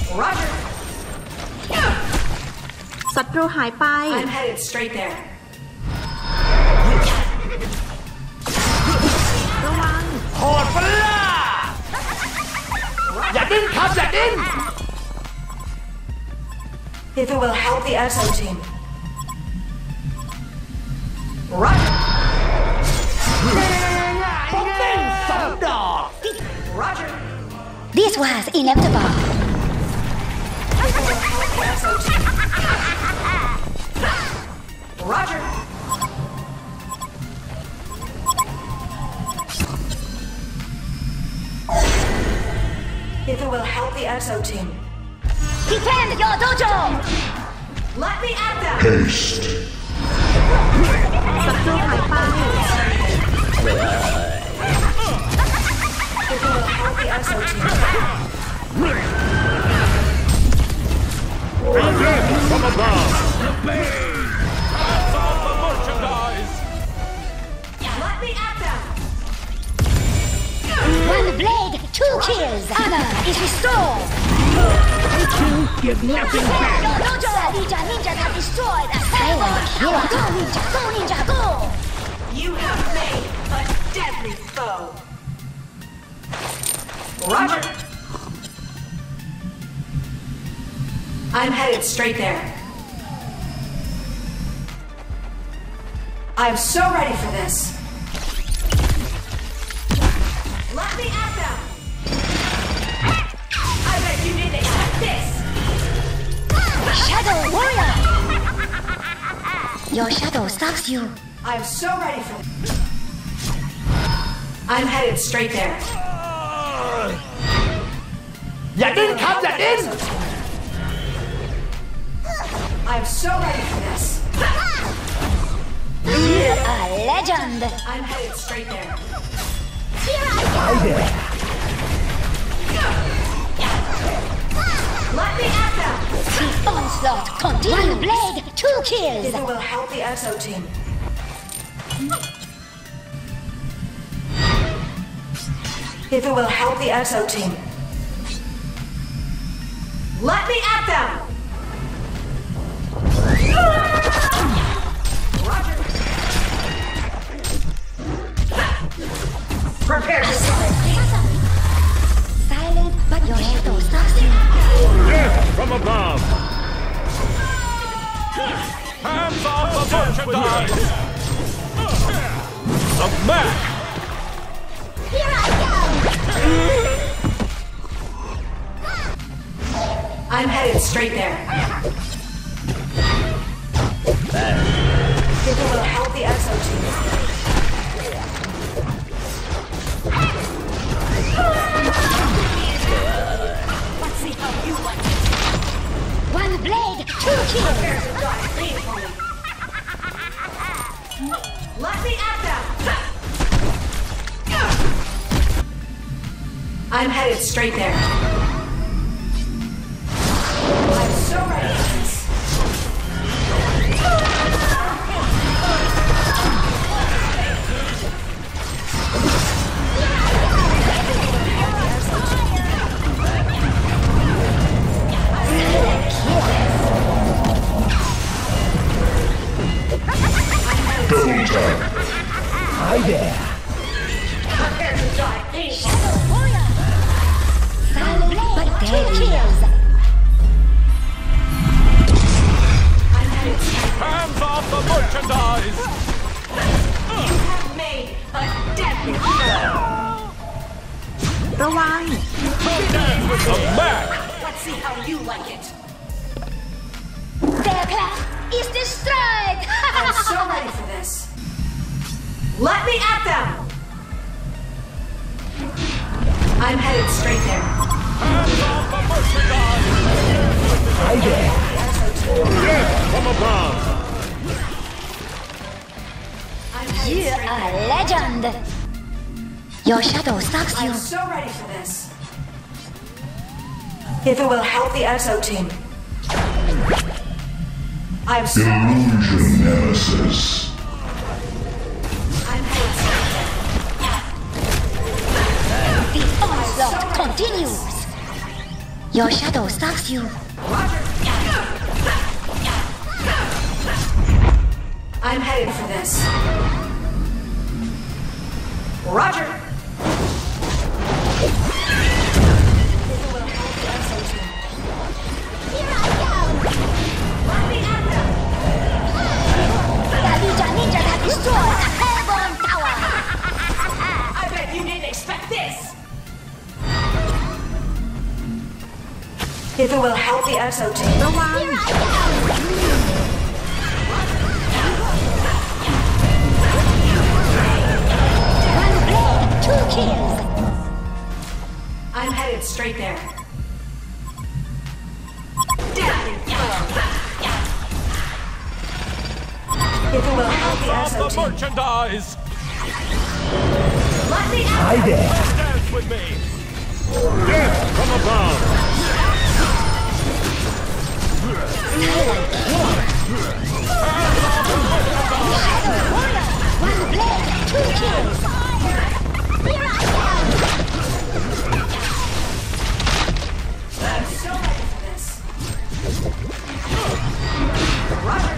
Roger. ศัตรูหายไป I'm headed straight there. ระวังโหดปะล่ะอย่าดิ้นครับอย่าดิ้น If it will help the EXO team. Roger. ผมเต้นสองดอก Roger. This was inevitable. If it will help the EXO team. Roger. If it will help the EXO team. Defend your dojo. Let me at them. Haste. ศัตรูหายไป If it will help the EXO team. From above. Let me at them. One blade, two kills. Honor is restored. Give nothing back. Your dojo. Ninja have destroyed a silent killer. Go ninja, go ninja, go. You have made a deadly foe. Roger. I'm headed straight there. I'm so ready for this. Let me at them. I bet you didn't expect this. Shadow warrior. Your shadow stalks you. I'm so ready for this. I'm headed straight there. อย่าดิ้นครับอย่าดิ้น I'm so ready for this. A legend. I'm headed straight there. Here I go. Let me at them. The onslaught continues. One blade, two kills. If it will help the EXO team. If it will help the EXO team. Let me at them. Roger. Prepare to strike. Silent, but your shadow stalks you. Death from above. Hands off the merchandise. Smack. Here I go. I'm headed straight there. If it will help the EXO team. Let's see how you like it. One blade, two kills. Prepare to die painfully. Let me at them. I'm headed straight there. I'm so ready for this. Double tap. Hi there. Prepare to die painfully. Shadow warrior. Silent, but two kills. I'm headed straight. Hands off the merchandise. You have made a deadly foe. ระวัง Smack. Let's see how you like it. Their plan is destroyed. I'm so ready for this. Let me at them. I'm headed straight there. Hands off the merchandise. Hi there. Death from above. I'm headed You straight are there. a legend. Your shadow stalks you. I'm so ready for this. If it will help the EXO team. I'm so ready for this. Illusion Nemesis. I'm headed straight there. The onslaught continues. Your shadow stalks you. I'm headed for this. Roger. The Legion ninjas have destroyed a Hellborn tower. I bet you didn't expect this. If it will help the EXO team. ระวัง One blade, 2 kills. I'm headed straight there. Down you go. If it will help the Of EXO the team. merchandise. Let me out. Hi there. Dance with me. Death from above. One blade, 2 kills. Here I come. I'm so ready for this. Roger.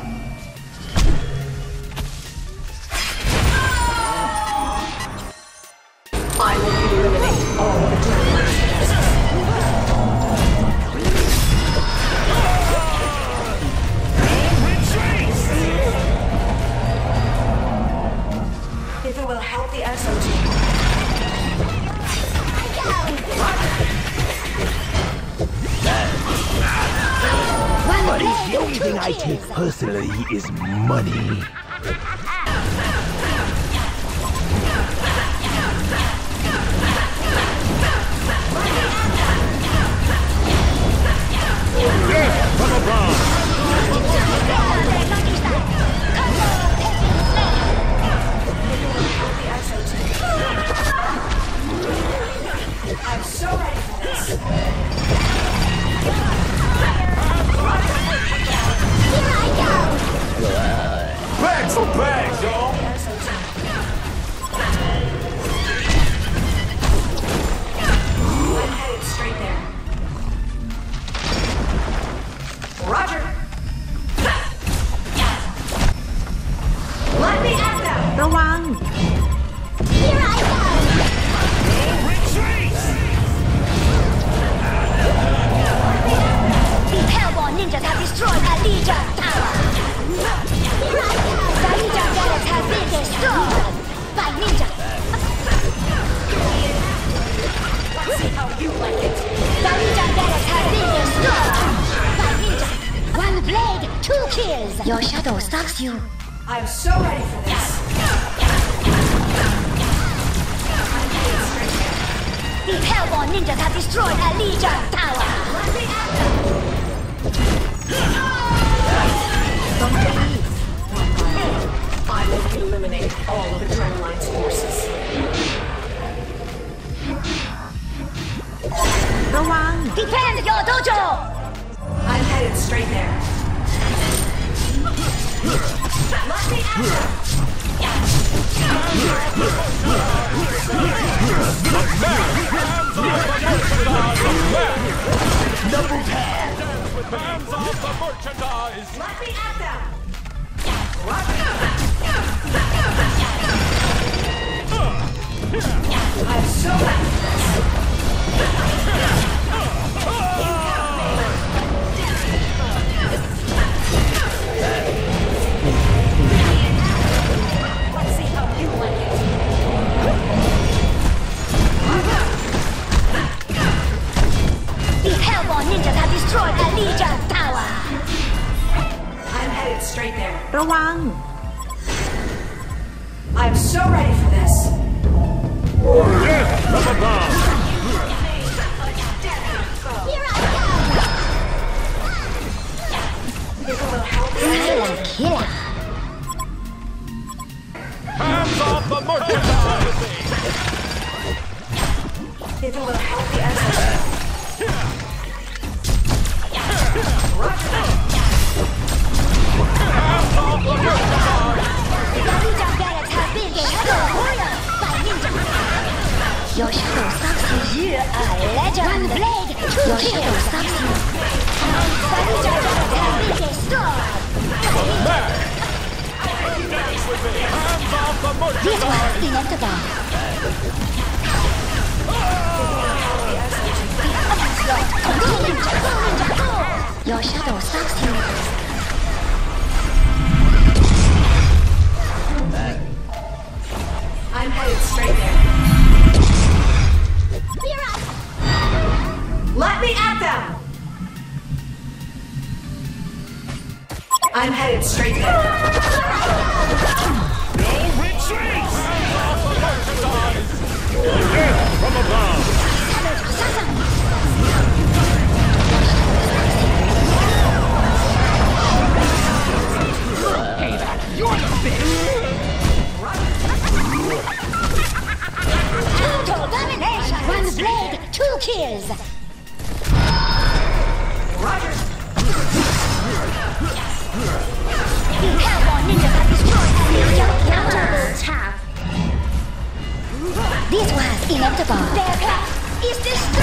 I will eliminate all the Dragon if it will help the EXO team. One Buddy, blade, the only 2 thing I kills. take personally is money. Death from above. The EXO team. I'm so ready for this. Here I go. Bags for bags, y'all. EXO team. I'm headed straight there. Roger. Let me at them. ระวัง Here I go. The Hellborn ninjas have destroyed a Legion tower. Here I go. The Legion barracks have been destroyed by ninjas. See how you like it. The Legion barracks have been destroyed by ninjas. One blade, 2 kills. Your shadow stalks you. I'm so ready for this. I'm headed straight there. The Hellborn ninjas have destroyed a Legion tower. Let me at them. I will eliminate all of the Trendline's forces. ระวัง Defend your dojo. I'm headed straight there. Let me at them. Double tap. Hands off the merchandise. Let me at them. I'm so ready for this. Let's see how you like it. The Hellborn ninjas have destroyed a Legion tower. I'm headed straight there. ระวัง I'm so ready for this. Death from above. Here I go. If it will help the Silent killer. Hands off the merchandise. if it will help the EXO. The Legion barracks have been destroyed by ninjas. Your shadow stalks you. You are a legend. One blade, two kills. Vanilla turret has been destroyed. Dance with me! Hands off the moon! This was inevitable. Go ninja, go! Your shadow stalks you. I'm headed straight there. We're up. Let me at them! I'm headed straight there. No retreat! Hands off the merchandise! Death from above! Total domination. One blade, two kills. Hellborn ninjas have destroyed a ninja counter tap. This was inevitable. Their path is destroyed.